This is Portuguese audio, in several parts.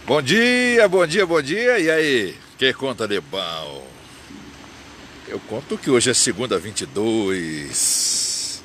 Bom dia, bom dia, bom dia. E aí, que conta de bom? Eu conto que hoje é segunda 22.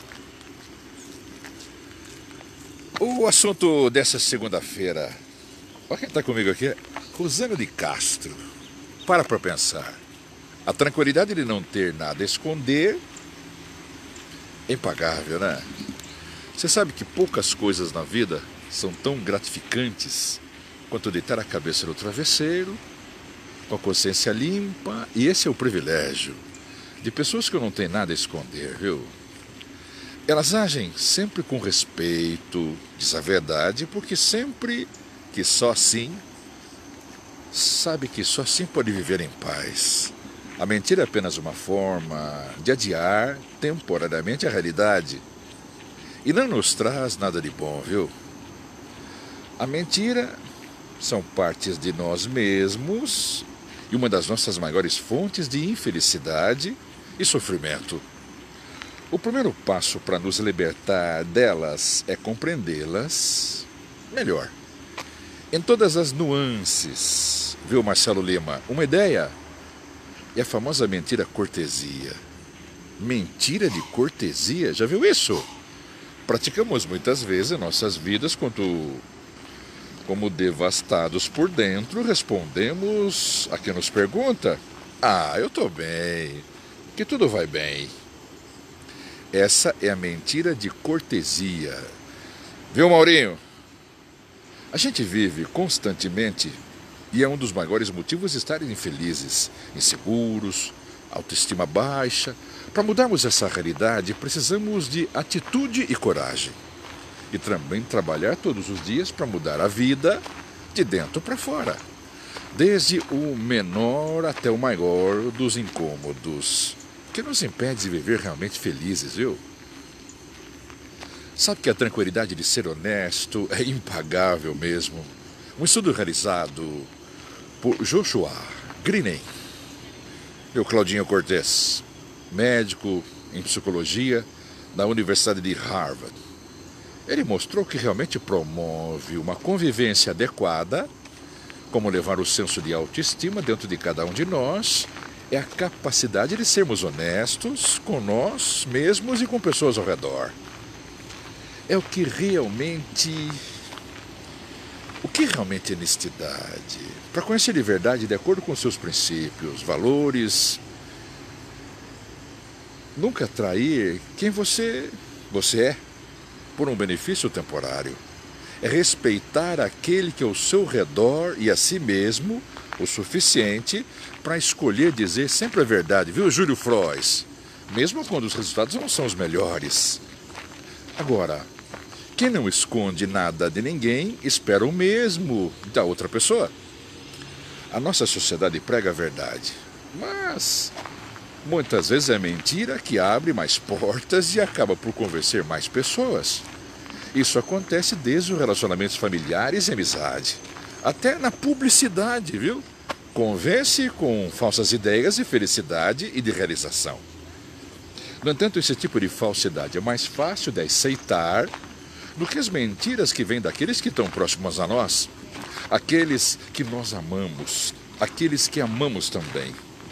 O assunto dessa segunda-feira, olha quem está comigo aqui, Rosana de Castro. Para pensar. A tranquilidade de não ter nada a esconder é impagável, né? Você sabe que poucas coisas na vida são tão gratificantes quanto deitar a cabeça no travesseiro, com a consciência limpa, e esse é o privilégio de pessoas que não têm nada a esconder, viu? Elas agem sempre com respeito, diz a verdade, porque sempre que só assim, sabe que só assim pode viver em paz. A mentira é apenas uma forma de adiar temporariamente a realidade e não nos traz nada de bom, viu? A mentira são partes de nós mesmos e uma das nossas maiores fontes de infelicidade e sofrimento. O primeiro passo para nos libertar delas é compreendê-las melhor, em todas as nuances. Viu, Marcelo Lima? Uma ideia é a famosa mentira cortesia. Mentira de cortesia? Já viu isso? Praticamos muitas vezes em nossas vidas como devastados por dentro, respondemos a quem nos pergunta: "Ah, eu estou bem, que tudo vai bem." Essa é a mentira de cortesia. Viu, Maurinho? A gente vive constantemente e é um dos maiores motivos de estarem infelizes, inseguros, autoestima baixa. Para mudarmos essa realidade, precisamos de atitude e coragem. E também trabalhar todos os dias para mudar a vida de dentro para fora. Desde o menor até o maior dos incômodos, que nos impede de viver realmente felizes, viu? Sabe que a tranquilidade de ser honesto é impagável mesmo. Um estudo realizado por Joshua Green e o Claudinho Cortez, médico em psicologia da Universidade de Harvard. Ele mostrou que realmente promove uma convivência adequada, como levar o senso de autoestima dentro de cada um de nós, é a capacidade de sermos honestos com nós mesmos e com pessoas ao redor. É o que realmente é honestidade? Para conhecer de verdade de acordo com seus princípios, valores, nunca trair quem você é por um benefício temporário. É respeitar aquele que é ao seu redor e a si mesmo o suficiente para escolher dizer sempre a verdade, viu, Júlio Frois? Mesmo quando os resultados não são os melhores. Agora, quem não esconde nada de ninguém espera o mesmo da outra pessoa. A nossa sociedade prega a verdade, mas muitas vezes é mentira que abre mais portas e acaba por convencer mais pessoas. Isso acontece desde os relacionamentos familiares e amizade, até na publicidade, viu? Convence com falsas ideias de felicidade e de realização. No entanto, esse tipo de falsidade é mais fácil de aceitar do que as mentiras que vêm daqueles que estão próximos a nós, aqueles que nós amamos, aqueles que amamos também.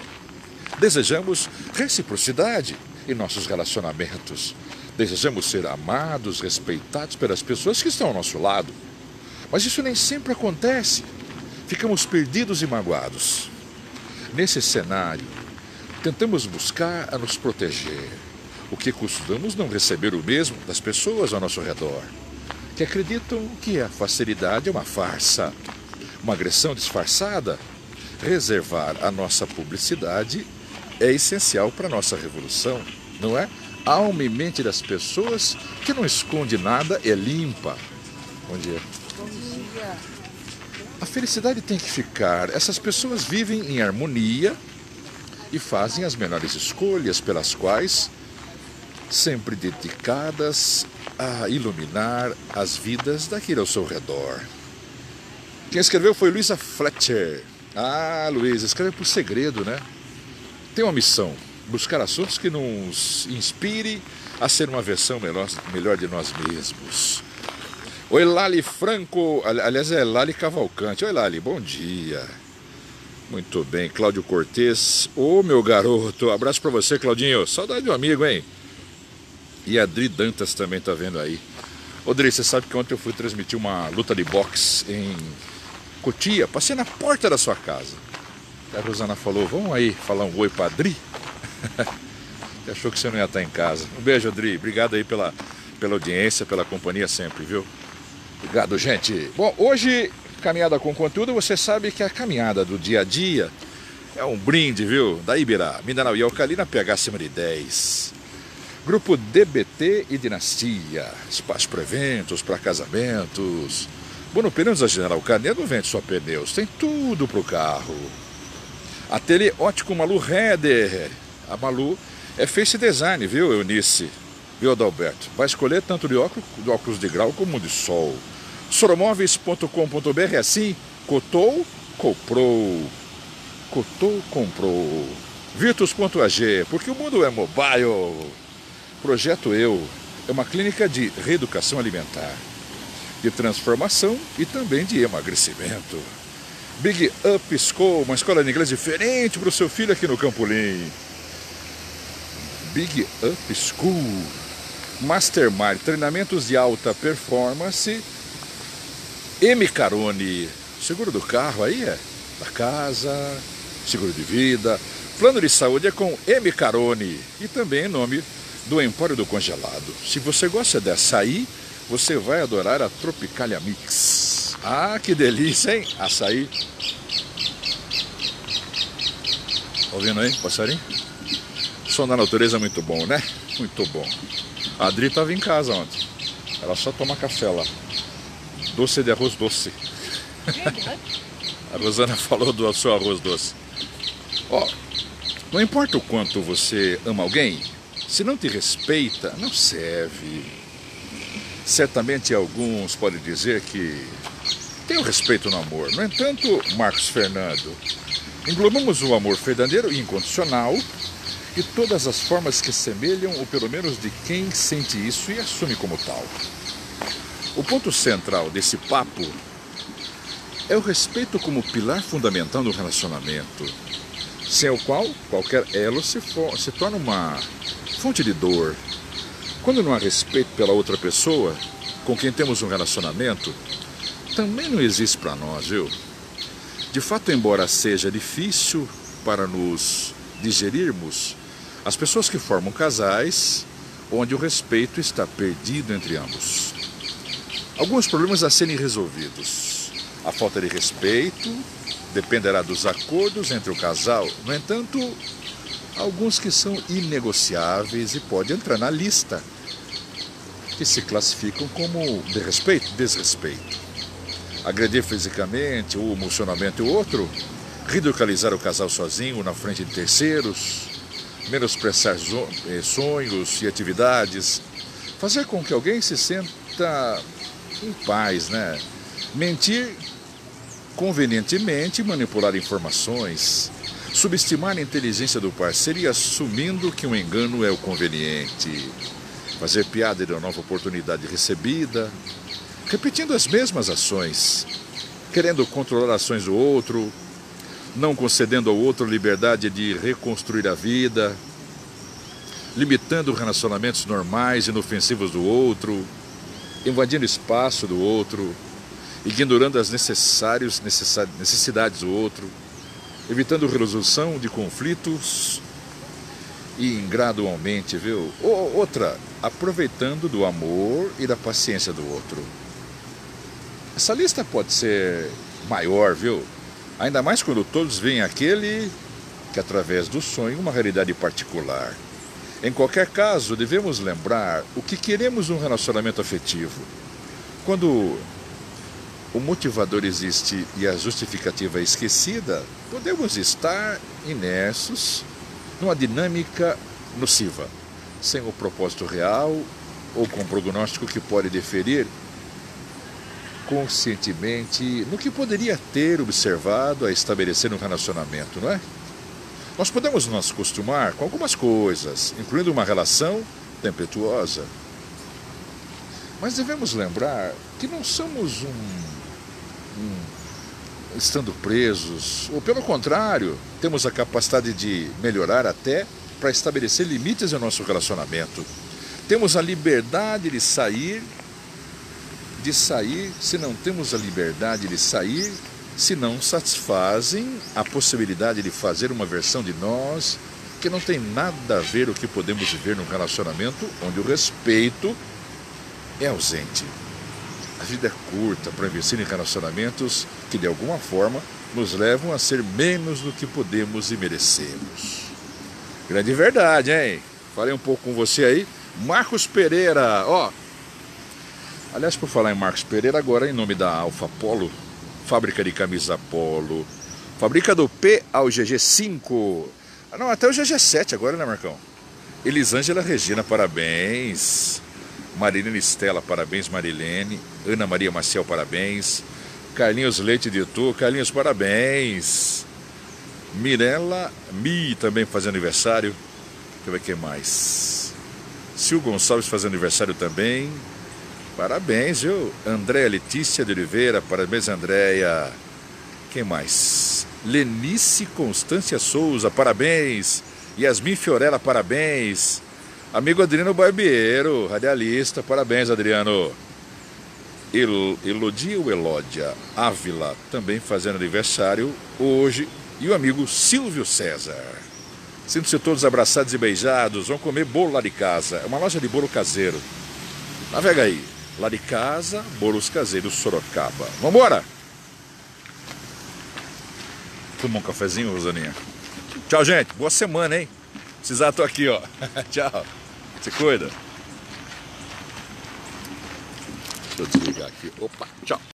Desejamos reciprocidade em nossos relacionamentos. Desejamos ser amados, respeitados pelas pessoas que estão ao nosso lado. Mas isso nem sempre acontece. Ficamos perdidos e magoados. Nesse cenário, tentamos buscar a nos proteger, o que costumamos não receber o mesmo das pessoas ao nosso redor, que acreditam que a facilidade é uma farsa, uma agressão disfarçada. Reservar a nossa publicidade é essencial para a nossa revolução, não é? A alma e mente das pessoas que não esconde nada é limpa. Bom dia. Bom dia. A felicidade tem que ficar. Essas pessoas vivem em harmonia e fazem as melhores escolhas pelas quais sempre dedicadas a iluminar as vidas daquele ao seu redor. Quem escreveu foi Luisa Fletcher. Ah, Luisa, escreve por segredo, né? Tem uma missão: buscar assuntos que nos inspire a ser uma versão melhor de nós mesmos. Oi, Lali Franco. Aliás, é Lali Cavalcante. Oi, Lali, bom dia. Muito bem, Cláudio Cortez. Ô, meu garoto, abraço pra você, Claudinho. Saudade do amigo, hein? E a Adri Dantas também tá vendo aí. Ô, Adri, você sabe que ontem eu fui transmitir uma luta de boxe em Cotia. Passei na porta da sua casa. A Rosana falou, vamos aí falar um oi pra Adri? Achou que você não ia estar em casa. Um beijo, Adri. Obrigado aí pela audiência, pela companhia sempre, viu? Obrigado, gente. Bom, hoje, caminhada com conteúdo, você sabe que a caminhada do dia a dia é um brinde, viu? Da Ibirá, Mineral e Alcalina, pH acima de 10. Grupo DBT e Dinastia. Espaço para eventos, para casamentos. Bono Pneus da General Canedo vende só pneus. Tem tudo pro carro. Ateliê Ótico Malu Reder. A Malu é face design, viu, Eunice? Viu, Adalberto? Vai escolher tanto de óculos de grau como de sol. Soromóveis.com.br é assim. Cotou, comprou. Cotou, comprou. Virtus.ag, porque o mundo é mobile. Projeto Eu é uma clínica de reeducação alimentar, de transformação e também de emagrecimento. Big Up School, uma escola de inglês diferente para o seu filho aqui no Campolim. Big Up School. Mastermind, treinamentos de alta performance. M Carone, seguro do carro aí é da casa, seguro de vida. Plano de saúde é com M Carone e também em nome do Empório do Congelado. Se você gosta de açaí, você vai adorar a Tropicalia Mix. Ah, que delícia, hein? Açaí. Tá ouvindo aí, passarinho? Som da natureza é muito bom, né? Muito bom. A Adri estava em casa ontem. Ela só toma café lá. Doce de arroz doce. A Rosana falou do seu arroz doce. Ó, não importa o quanto você ama alguém, se não te respeita, não serve. Certamente alguns podem dizer que tem o respeito no amor. No entanto, Marcos Fernando, englobamos o amor verdadeiro e incondicional e todas as formas que semelham, ou pelo menos de quem sente isso e assume como tal. O ponto central desse papo é o respeito como pilar fundamental no relacionamento, sem o qual qualquer elo se torna uma fonte de dor. Quando não há respeito pela outra pessoa com quem temos um relacionamento, também não existe para nós, viu? De fato, embora seja difícil para nos digerirmos, as pessoas que formam casais onde o respeito está perdido entre ambos. Alguns problemas a serem resolvidos. A falta de respeito dependerá dos acordos entre o casal. No entanto, alguns que são inegociáveis e podem entrar na lista, que se classificam como desrespeito. Agredir fisicamente ou emocionalmente o outro, ridicularizar o casal sozinho na frente de terceiros, menosprezar sonhos e atividades, fazer com que alguém se sinta em paz, né? Mentir convenientemente, manipular informações, subestimar a inteligência do parceiro e assumindo que um engano é o conveniente, fazer piada de uma nova oportunidade recebida, repetindo as mesmas ações, querendo controlar ações do outro, não concedendo ao outro liberdade de reconstruir a vida, limitando relacionamentos normais e inofensivos do outro, invadindo espaço do outro, ignorando as necessidades do outro, evitando resolução de conflitos e gradualmente, viu? Outra, aproveitando do amor e da paciência do outro. Essa lista pode ser maior, viu? Ainda mais quando todos veem aquele que, através do sonho, uma realidade particular. Em qualquer caso, devemos lembrar o que queremos num relacionamento afetivo. Quando o motivador existe e a justificativa é esquecida, podemos estar imersos numa dinâmica nociva, sem o propósito real ou com um prognóstico que pode deferir conscientemente no que poderia ter observado a estabelecer um relacionamento, não é? Nós podemos nos acostumar com algumas coisas, incluindo uma relação tempestuosa. Mas devemos lembrar que não somos estando presos, ou pelo contrário, temos a capacidade de melhorar até para estabelecer limites em nosso relacionamento. Temos a liberdade de sair, se não temos a liberdade de sair, se não satisfazem a possibilidade de fazer uma versão de nós que não tem nada a ver o que podemos viver num relacionamento onde o respeito é ausente. A vida é curta para investir em relacionamentos que de alguma forma nos levam a ser menos do que podemos e merecemos. Grande verdade, hein? Falei um pouco com você aí. Marcos Pereira, ó. Aliás, por falar em Marcos Pereira, agora em nome da Alfa Polo, fábrica de camisa Polo, fábrica do P ao GG5, não, até o GG7 agora, né, Marcão? Elisângela Regina, parabéns. Marilene Estela, parabéns, Marilene. Ana Maria Maciel, parabéns. Carlinhos Leite de Tu, Carlinhos, parabéns. Mirella Mi também faz aniversário. Deixa eu ver quem mais. Sil Gonçalves faz aniversário também. Parabéns, viu? Andréia Letícia de Oliveira, parabéns, Andréia. Quem mais? Lenice Constância Souza, parabéns. Yasmin Fiorella, parabéns. Amigo Adriano Barbeiro, radialista, parabéns, Adriano. Elodie ou Elódia Ávila, também fazendo aniversário hoje. E o amigo Silvio César. Sintam-se todos abraçados e beijados. Vão comer bolo lá de casa. É uma loja de bolo caseiro. Navega aí. Lá de casa, bolos caseiros Sorocaba. Vambora! Toma um cafezinho, Rosaninha. Tchau, gente. Boa semana, hein? Precisar, tô aqui, ó. Tchau. Se cuida. Deixa eu desligar aqui. Opa, tchau.